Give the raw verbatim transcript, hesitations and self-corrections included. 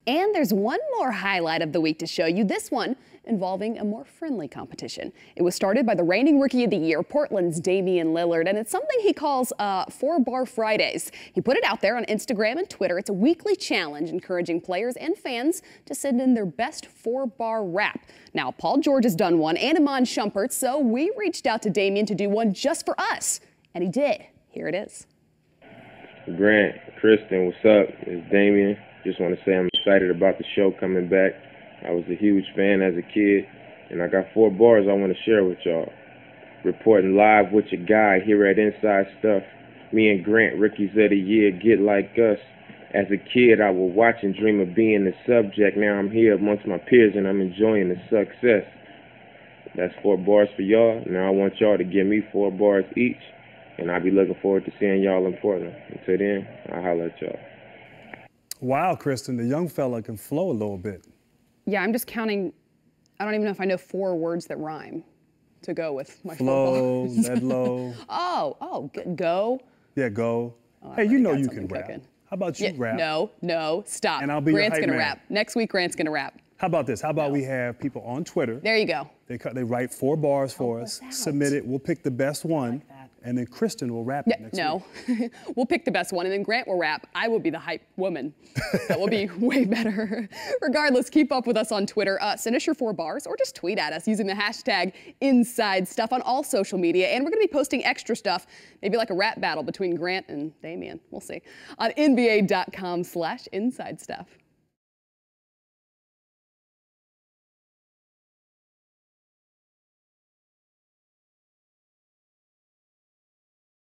And there's one more highlight of the week to show you, this one involving a more friendly competition. It was started by the reigning Rookie of the Year, Portland's Damian Lillard, and it's something he calls uh, Four Bar Fridays. He put it out there on Instagram and Twitter. It's a weekly challenge encouraging players and fans to send in their best four-bar rap. Now, Paul George has done one, and Iman Shumpert, so we reached out to Damian to do one just for us, and he did. Here it is. Grant, Kristen, what's up? It's Damian. Just want to say I'm excited about the show coming back. I was a huge fan as a kid, and I got four bars I want to share with y'all. Reporting live with your guy here at Inside Stuff. Me and Grant, Rookies of the Year, get like us. As a kid, I would watch and dream of being the subject. Now I'm here amongst my peers, and I'm enjoying the success. That's four bars for y'all. Now I want y'all to give me four bars each, and I'll be looking forward to seeing y'all in Portland. Until then, I'll holler at y'all. Wow, Kristen, the young fella can flow a little bit. Yeah, I'm just counting. I don't even know if I know four words that rhyme to go with my flow, four bars. Ledlow. Oh, oh, go. Yeah, go. Oh, hey, you know you can rap. Cooking. How about you yeah, rap? No, no, stop. And I'll be Grant's your hype gonna man. rap. Next week, Grant's gonna rap. How about this? How about no. we have people on Twitter? There you go. They cut, they write four bars for Help us, us submit it. We'll pick the best one, like that. and then Kristen will rap Yeah, it next no. week. We'll pick the best one, and then Grant will rap. I will be the hype woman. That will be way better. Regardless, keep up with us on Twitter. Uh, send us your four bars, or just tweet at us using the hashtag Inside Stuff on all social media. And we're going to be posting extra stuff, maybe like a rap battle between Grant and Damian. We'll see. On N B A dot com slash Inside Stuff.